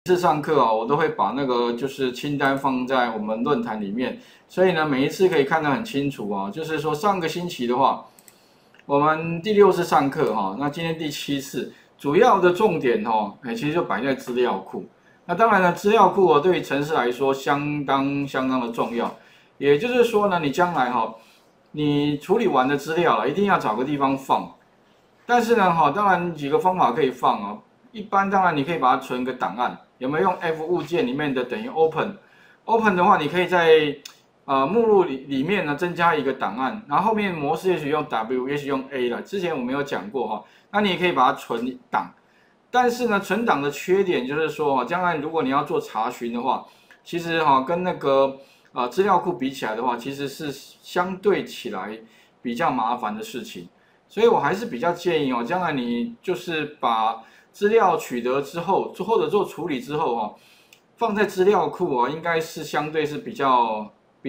次上课哦，我都会把那个就是清单放在我们论坛里面，所以呢，每一次可以看得很清楚啊。就是说上个星期的话，我们第6次上课哈，那今天第7次，主要的重点哦，其实就摆在资料库。那当然了，资料库对于程式来说相当的重要。也就是说呢，你将来你处理完的资料了，一定要找个地方放。但是呢，当然几个方法可以放啊。一般当然你可以把它存个档案，有没有用 F 物件里面的等于 open 的话，你可以在目录里面呢增加一个档案，然后后面模式也许用 W， 也许用 A 了。之前我们有讲过哈，那你也可以把它存档。但是呢，存档的缺点就是说将来如果你要做查询的话，其实跟那个资料库比起来的话，其实是相对起来比较麻烦的事情。所以我还是比较建议将来你就是把资料取得之后，或者做处理之后放在资料库应该是相对是比较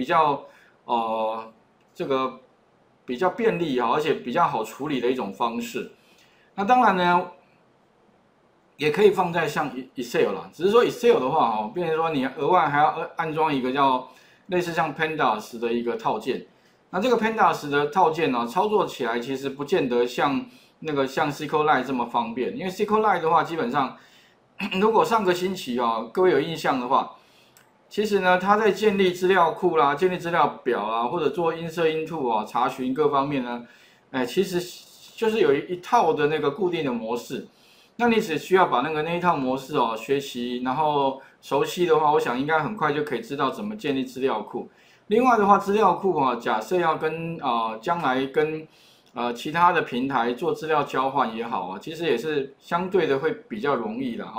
这个比较便利而且比较好处理的一种方式。那当然呢，也可以放在像 Excel 啦，只是说 Excel 的话变成说你额外还要安装一个叫类似像 Pandas 的一个套件。那这个 Pandas 的套件操作起来其实不见得像SQLite 这么方便，因为 SQLite 的话，基本上如果上个星期各位有印象的话，其实呢，它在建立资料库啦、建立资料表啦，或者做 insert into 查询各方面呢，其实就是有一套的那个固定的模式。那你只需要把那一套模式学习，然后熟悉的话，我想应该很快就可以知道怎么建立资料库。另外的话，资料库假设要跟将来跟其他的平台做资料交换也好其实也是相对的会比较容易的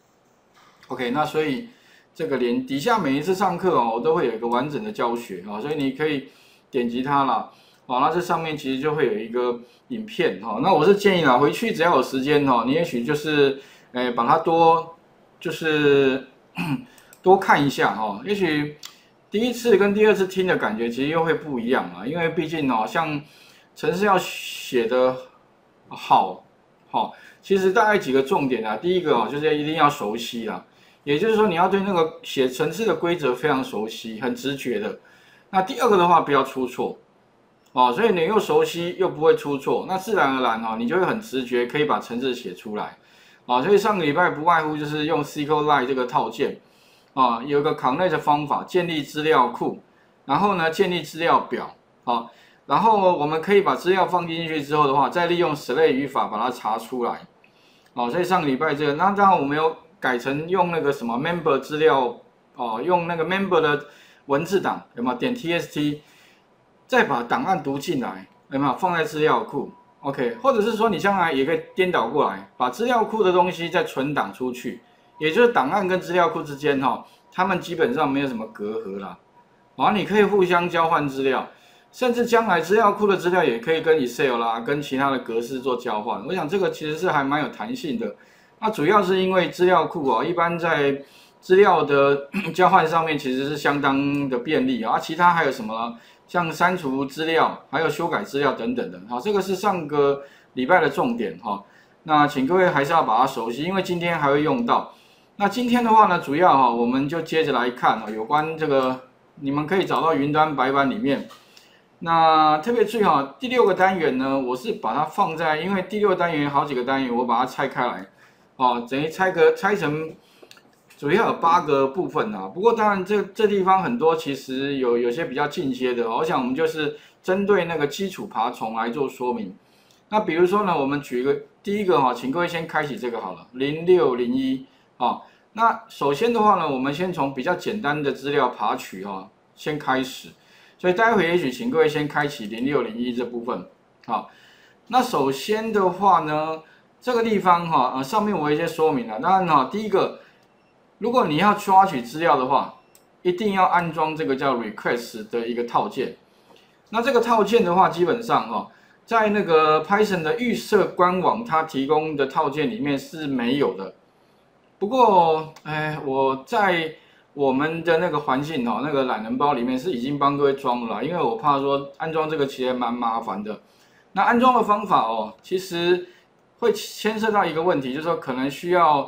OK， 那所以这个连底下每一次上课我都会有一个完整的教学所以你可以点击它啦。那这上面其实就会有一个影片那我是建议啦，回去只要有时间你也许就是把它就是多看一下也许第一次跟第二次听的感觉其实又会不一样因为毕竟像程式要写的好其实大概几个重点第一个就是一定要熟悉啦，也就是说你要对那个写程式的规则非常熟悉，很直觉的。那第二个的话，不要出错所以你又熟悉又不会出错，那自然而然你就会很直觉可以把程式写出来所以上个礼拜不外乎就是用 SQLite 这个套件有一个 connect 的方法，建立资料库，然后呢建立资料表然后我们可以把资料放进去之后的话，再利用 slay 语法把它查出来所以上个礼拜这个，那当然我们有改成用那个什么 member 资料用那个 member 的文字档有没有点 txt， 再把档案读进来有没有放在资料库 OK， 或者是说你将来也可以颠倒过来，把资料库的东西再存档出去，也就是档案跟资料库之间他们基本上没有什么隔阂啦你可以互相交换资料。甚至将来资料库的资料也可以跟 Excel 啦，跟其他的格式做交换。我想这个其实是还蛮有弹性的。那主要是因为资料库一般在资料的交换上面其实是相当的便利其他还有什么呢？像删除资料，还有修改资料等等的这个是上个礼拜的重点那请各位还是要把它熟悉，因为今天还会用到。那今天的话呢，主要我们就接着来看有关这个，你们可以找到云端白板里面。那特别注意第6个单元呢，我是把它放在，因为第6个单元好几个单元，我把它拆开来，等于拆成主要有8个部分不过当然这地方很多其实有些比较进阶的我想我们就是针对那个基础爬虫来做说明。那比如说呢，我们举一个第一个请各位先开启这个好了，0601那首先的话呢，我们先从比较简单的资料爬取先开始。所以待会也许请各位先开启0601这部分那首先的话呢，这个地方上面我有一些说明了。当然第一个，如果你要抓取资料的话，一定要安装这个叫 request 的一个套件。那这个套件的话，基本上在那个 Python 的预设官网它提供的套件里面是没有的。不过我在我们的那个环境那个懒人包里面是已经帮各位装了因为我怕说安装这个其实蛮麻烦的。那安装的方法其实会牵涉到一个问题，就是说可能需要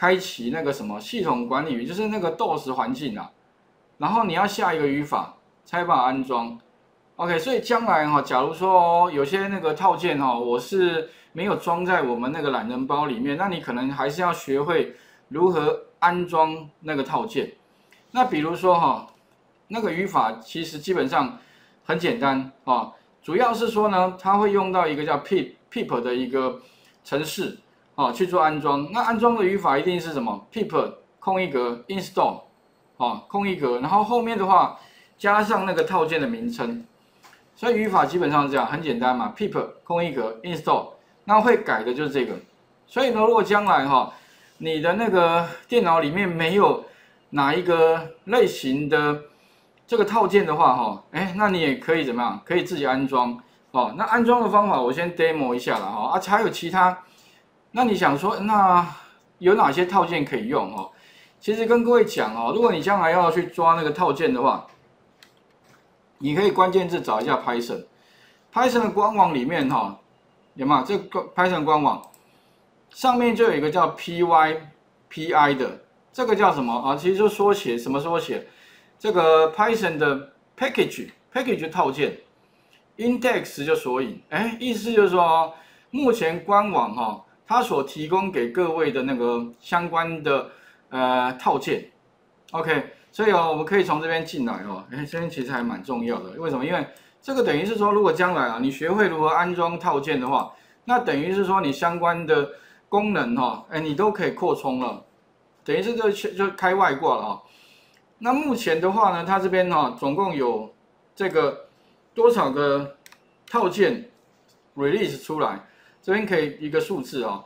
开启那个什么系统管理，就是那个 DOS 环境啊，然后你要下一个语法才把它安装。OK， 所以将来哈，假如说有些那个套件哈，我是没有装在我们那个懒人包里面，那你可能还是要学会如何安装那个套件。那比如说哈，那个语法其实基本上很简单啊，主要是说呢，它会用到一个叫 pip 的一个程式啊去做安装。那安装的语法一定是什么 pip 空一格 install 啊空一格，然后后面的话加上那个套件的名称。所以语法基本上是这样，很简单嘛 ，pip 空一格 install， 那会改的就是这个。所以呢，如果将来哈，你的那个电脑里面没有哪一个类型的这个套件的话哈，那你也可以怎么样？可以自己安装哦。那安装的方法我先 demo 一下了哈，还有其他。那你想说，那有哪些套件可以用哦？其实跟各位讲哦，如果你将来要去抓那个套件的话，你可以关键字找一下 Python 的官网里面哈，有没有这个 Python 官网上面就有一个叫 PyPI 的，这个叫什么啊？其实就缩写，什么缩写？这个 Python 的 package 套件 index 就索引，意思就是说，目前官网哈，它所提供给各位的那个相关的套件 ，OK。所以哦，我们可以从这边进来哦，这边其实还蛮重要的。为什么？因为这个等于是说，如果将来啊，你学会如何安装套件的话，那等于是说你相关的功能哈，你都可以扩充了，等于是就开外挂了哈。那目前的话呢，它这边哈，总共有这个多少个套件 release 出来？这边可以一个数字啊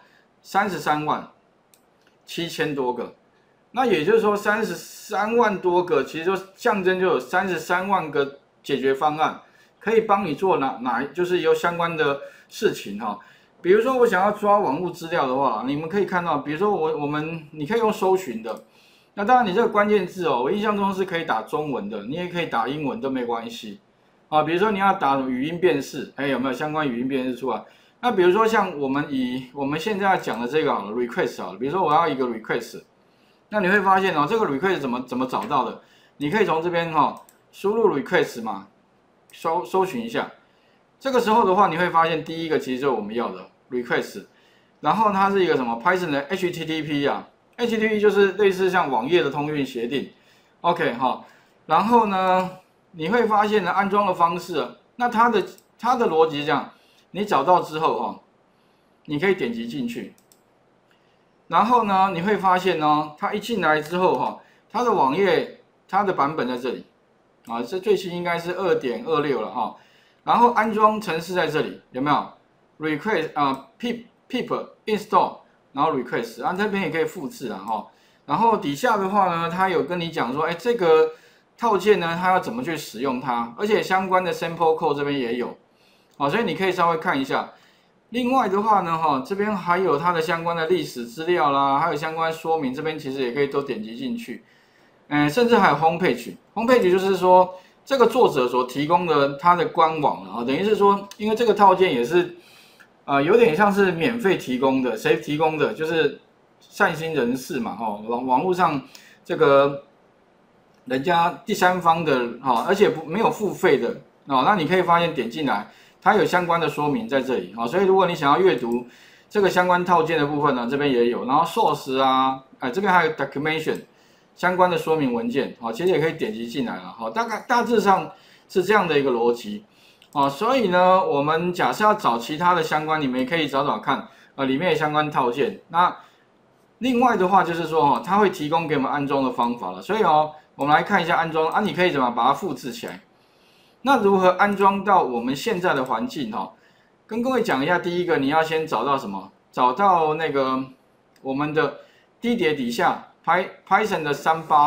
，337000多个。那也就是说，33万多个，其实就象征就有33万个解决方案，可以帮你做就是有相关的事情哈。比如说我想要抓网络资料的话，你们可以看到，比如说你可以用搜寻的，那当然你这个关键字哦，我印象中是可以打中文的，你也可以打英文都没关系啊。比如说你要打语音辨识，有没有相关语音辨识出来？那比如说像我们现在要讲的这个好了 request 好了，比如说我要一个 request。那你会发现哦，这个 request 怎么找到的？你可以从这边输入 request 嘛，搜寻一下。这个时候的话，你会发现第一个其实就是我们要的 request， 然后它是一个什么 Python 的 HTTP 啊 ，HTTP 就是类似像网页的通讯协定。OK 哈，然后呢，你会发现呢安装的方式，那它的逻辑是这样，你找到之后你可以点击进去。然后呢，你会发现呢，它一进来之后它的网页它的版本在这里啊，这最新应该是 2.26 了哈。然后安装程式在这里，有没有 ？request pip install， 然后 request， 这边也可以复制哈。然后底下的话呢，它有跟你讲说，这个套件呢，它要怎么去使用它，而且相关的 sample code 这边也有，所以你可以稍微看一下。另外的话呢，这边还有它的相关的历史资料啦，还有相关说明，这边其实也可以都点击进去，甚至还有 homepage 就是说这个作者所提供的它的官网啊，等于是说，因为这个套件也是有点像是免费提供的，谁提供的？就是善心人士嘛，网络上这个人家第三方的而且没有付费的那你可以发现点进来。它有相关的说明在这里所以如果你想要阅读这个相关套件的部分呢，这边也有，然后 source 这边还有 documentation 相关的说明文件其实也可以点击进来了大致上是这样的一个逻辑所以呢，我们假设要找其他的相关，你们也可以找找看里面的相关套件。那另外的话就是说它会提供给我们安装的方法了，所以我们来看一下安装你可以怎么把它复制起来。那如何安装到我们现在的环境跟各位讲一下，第一个你要先找到什么？找到那个我们的低碟底下 Python 的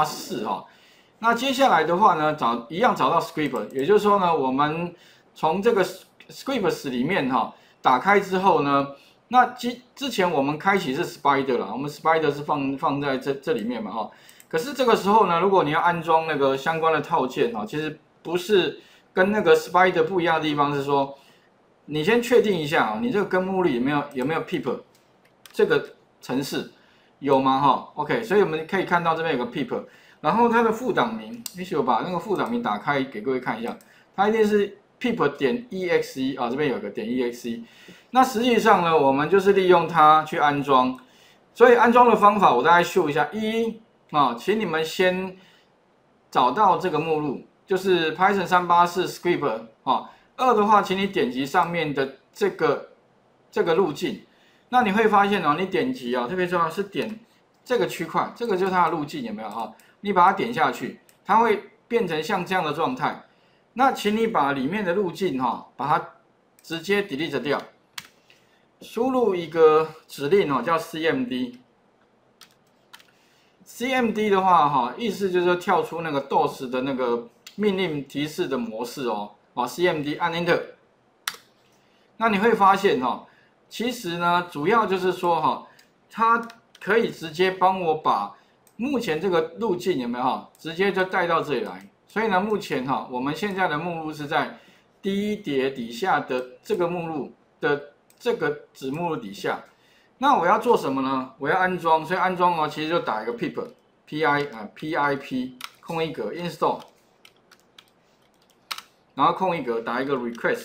384那接下来的话呢，一样找到 script， 也就是说呢，我们从这个 scripts 里面打开之后呢，那之前我们开启是 Spider 啦，我们 Spider 是放在这里面嘛可是这个时候呢，如果你要安装那个相关的套件其实不是。跟那个 Spider 不一样的地方是说，你先确定一下你这个根目录有没有 pip 这个程式， 有吗？哈 ，OK， 所以我们可以看到这边有个 pip， 然后它的副档名，也许我把那个副档名打开给各位看一下，它一定是 pip 点 exe 啊，这边有个点 exe。那实际上呢，我们就是利用它去安装，所以安装的方法我大概秀一下。一啊，请你们先找到这个目录，就是 Python 384 script 啊。二的话，请你点击上面的这个路径。那你会发现哦，你点击啊，特别重要是点这个区块，这个就是它的路径，有没有哈？你把它点下去，它会变成像这样的状态。那请你把里面的路径哈，把它直接 delete 掉，输入一个指令哦，叫 cmd。cmd 的话哈，意思就是说跳出那个 DOS 的那个命令提示的模式哦。好 ，cmd 按 Enter。那你会发现哈。其实呢，主要就是说哈，它可以直接帮我把目前这个路径有没有哈，直接就带到这里来。所以呢，目前哈，我们现在的目录是在第一叠底下的这个目录的这个子目录底下。那我要做什么呢？我要安装，所以安装哦，其实就打一个 pip 空一格 install， 然后空一格打一个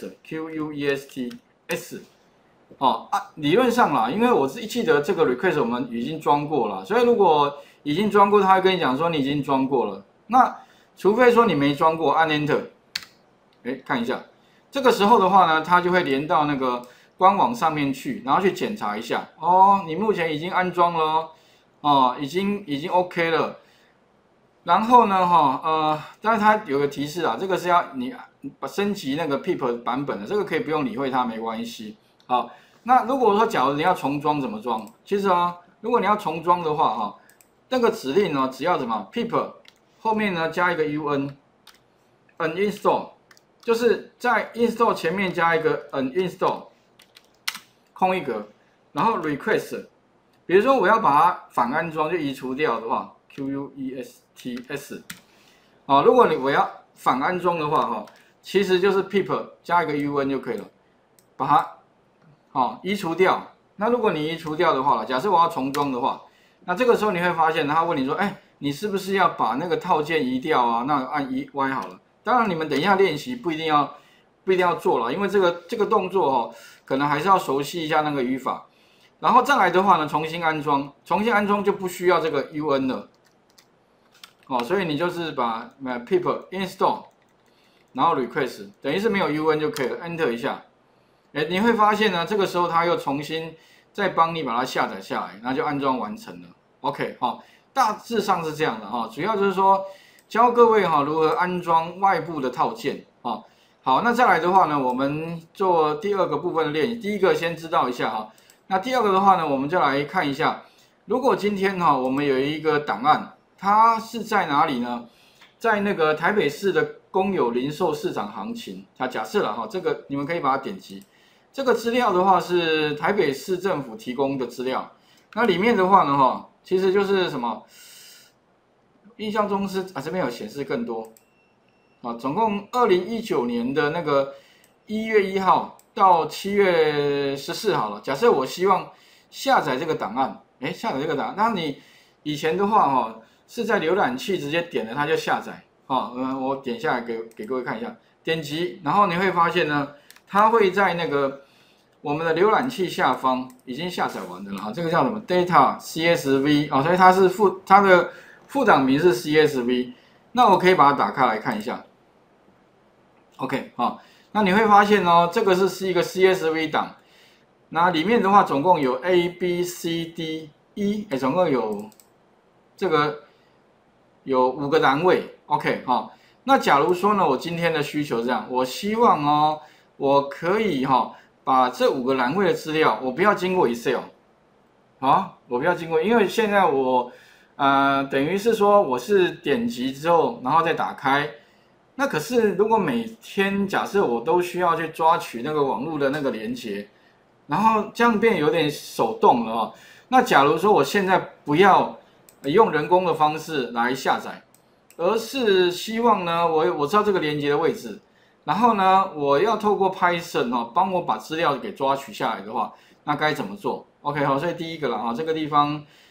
request。哦啊，理论上啦，因为我是记得这个 request 我们已经装过了，所以如果已经装过，他会跟你讲说你已经装过了。那除非说你没装过，按 Enter， 看一下，这个时候的话呢，它就会连到那个官网上面去，然后去检查一下。哦，你目前已经安装了，哦，已经 OK 了。然后呢，当然它有个提示啊，这个是要你升级那个 pip 版本的，这个可以不用理会它，没关系。好，那如果说假如你要重装怎么装？其实啊，如果你要重装的话哈，那个指令呢，只要什么 pip 后面呢加一个 uninstall， 就是在 install 前面加一个 uninstall 空一格，然后 request， 比如说我要把它反安装就移除掉的话 ，quests 啊，如果我要反安装的话哈，其实就是 pip 加一个 un 就可以了，把它。好，移除掉。那如果你移除掉的话，假设我要重装的话，那这个时候你会发现，他问你说，你是不是要把那个套件移掉啊？那按Y好了。当然，你们等一下练习不一定要做了，因为这个动作哦，可能还是要熟悉一下那个语法。然后再来的话呢，重新安装就不需要这个 UN 了。哦，所以你就是把pip install， 然后 request， 等于是没有 UN 就可以了 ，Enter 一下。你会发现呢，这个时候它又重新再帮你把它下载下来，那就安装完成了。OK， 大致上是这样的哈，主要就是说教各位哈如何安装外部的套件啊。好，那再来的话呢，我们做第二个部分的练习。第一个先知道一下哈，那第二个的话呢，我们就来看一下，如果今天哈我们有一个档案，它是在哪里呢？在那个台北市的公有零售市场行情，假设了哈，这个你们可以把它点击。这个资料的话是台北市政府提供的资料，那里面的话呢，其实就是什么？印象中是这边有显示更多，总共2019年的那个1月1号到7月14好了。假设我希望下载这个档案，下载这个档案，那你以前的话是在浏览器直接点了它就下载，我点下来给各位看一下，点击，然后你会发现呢，它会在那个我们的浏览器下方已经下载完的了，这个叫什么 Data CSV 所以它的副档名是 CSV， 那我可以把它打开来看一下。OK 那你会发现哦，这个是一个 CSV 档，那里面的话总共有 A、B、C、D、E， 总共有有5个栏位。OK 那假如说呢，我今天的需求这样，我希望我可以把这5个栏位的资料，我不要经过 Excel， 我不要经过，因为现在我等于是说我是点击之后，然后再打开。那可是如果每天假设我都需要去抓取那个网络的那个连接，然后这样变有点手动了那假如说我现在不要用人工的方式来下载，而是希望呢，我知道这个连接的位置。然后呢，我要透过 Python 帮我把资料给抓取下来的话，那该怎么做 ？OK 所以第一个啦这个地方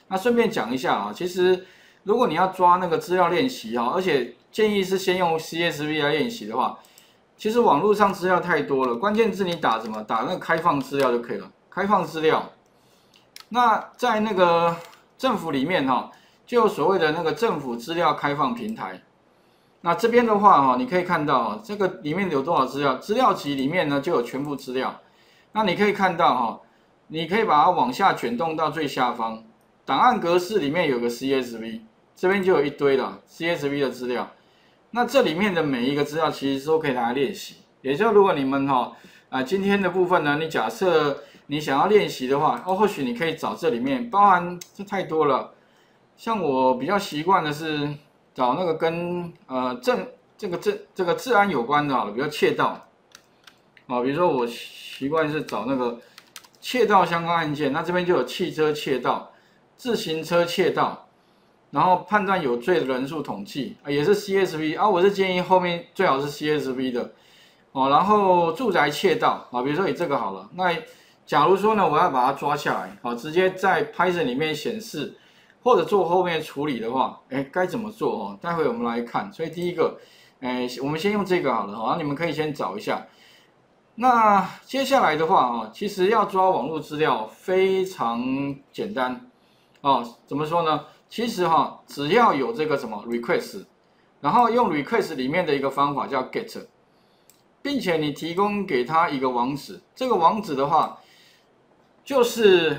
那顺便讲一下啊，其实如果你要抓那个资料练习啊，而且建议是先用 CSV 来练习的话，其实网络上资料太多了，关键字你打什么？打那个开放资料就可以了。开放资料，那在那个政府里面哈，就有所谓的那个政府资料开放平台。那这边的话哈，你可以看到这个里面有多少资料？资料集里面呢就有全部资料。那你可以看到哈，你可以把它往下卷动到最下方，档案格式里面有个 CSV， 这边就有一堆了 CSV 的资料。那这里面的每一个资料其实都可以拿来练习。也就是如果你们今天的部分呢，你假设你想要练习的话，或许你可以找这里面，包含这太多了。像我比较习惯的是找那个跟这个治安有关的，比如窃盗，比如说我习惯是找那个窃盗相关案件，那这边就有汽车窃盗、自行车窃盗，然后判断有罪的人数统计也是 CSV 啊，我是建议后面最好是 CSV 的然后住宅窃盗比如说以这个好了，那假如说呢我要把它抓下来直接在 Python 里面显示。或者做后面处理的话，该怎么做待会我们来看。所以第一个，我们先用这个好了然后你们可以先找一下。那接下来的话其实要抓网络资料非常简单怎么说呢？其实只要有这个什么 request， 然后用 request 里面的一个方法叫 get， 并且你提供给他一个网址，这个网址的话就是。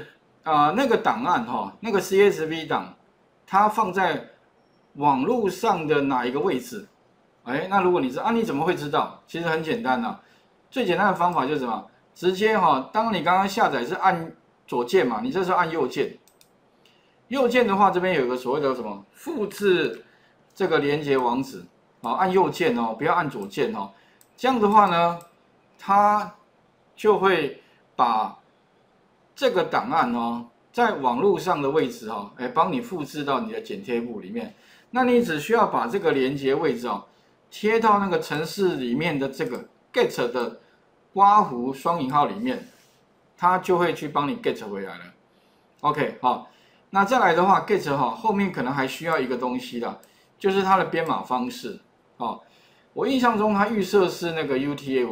那个档案那个 CSV 档，它放在网络上的哪一个位置？那如果你知道你怎么会知道？其实很简单最简单的方法就是什么？直接当你刚刚下载是按左键嘛，你这时候按右键。右键的话，这边有个所谓的什么复制这个连接网址按右键不要按左键这样的话呢，它就会把这个档案在网络上的位置帮你复制到你的剪贴簿里面。那你只需要把这个连接位置贴到那个程式里面的这个 get 的刮弧双引号里面，它就会去帮你 get 回来了。OK 那再来的话 get 后面可能还需要一个东西啦，就是它的编码方式我印象中它预设是那个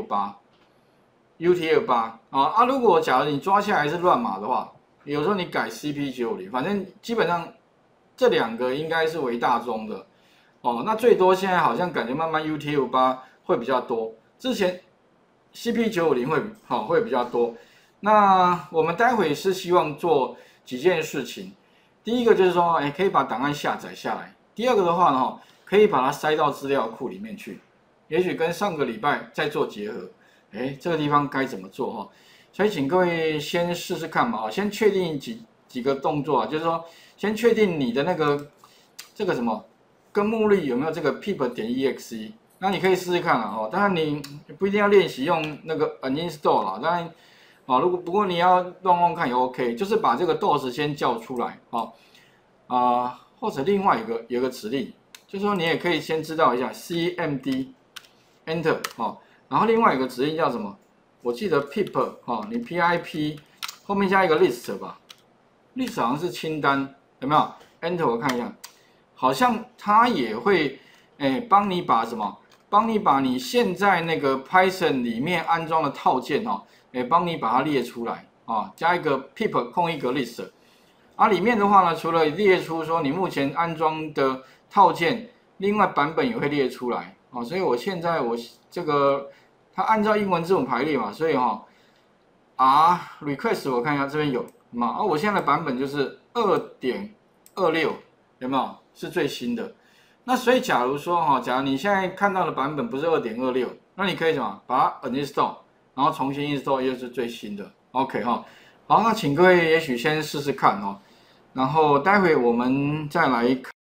UTF-8 如果假如你抓下来是乱码的话，有时候你改 CP90， 反正基本上这两个应该是为大宗的那最多现在好像感觉慢慢 UTF-8 会比较多，之前 CP90 会比较多。那我们待会是希望做几件事情，第一个就是说可以把档案下载下来，第二个的话呢可以把它塞到资料库里面去，也许跟上个礼拜再做结合。这个地方该怎么做所以请各位先试试看嘛先确定几个动作就是说先确定你的那个这个什么根目录有没有这个 pip.exe， 那你可以试试看当然你不一定要练习用那个 uninstall 啦，当然不过你要弄看也 OK， 就是把这个 DOS 先叫出来或者另外有个指令，就是说你也可以先知道一下 cmd enter然后另外有个指令叫什么？我记得 pip 你 pip 后面加一个 list 吧 ，list 好像是清单，有没有 ？enter 我看一下，好像它也会帮你把什么？帮你把你现在那个 Python 里面安装的套件帮你把它列出来加一个 pip 空一格 list， 里面的话呢，除了列出说你目前安装的套件，另外版本也会列出来所以我现在这个。它按照英文字母排列嘛，所以request 我看一下这边有我现在的版本就是 2.26， 有没有？是最新的。那所以假如说假如你现在看到的版本不是 2.26， 那你可以什么？把它 uninstall， 然后重新 install 又是最新的。OK 好，那请各位也许先试试看然后待会我们再来看。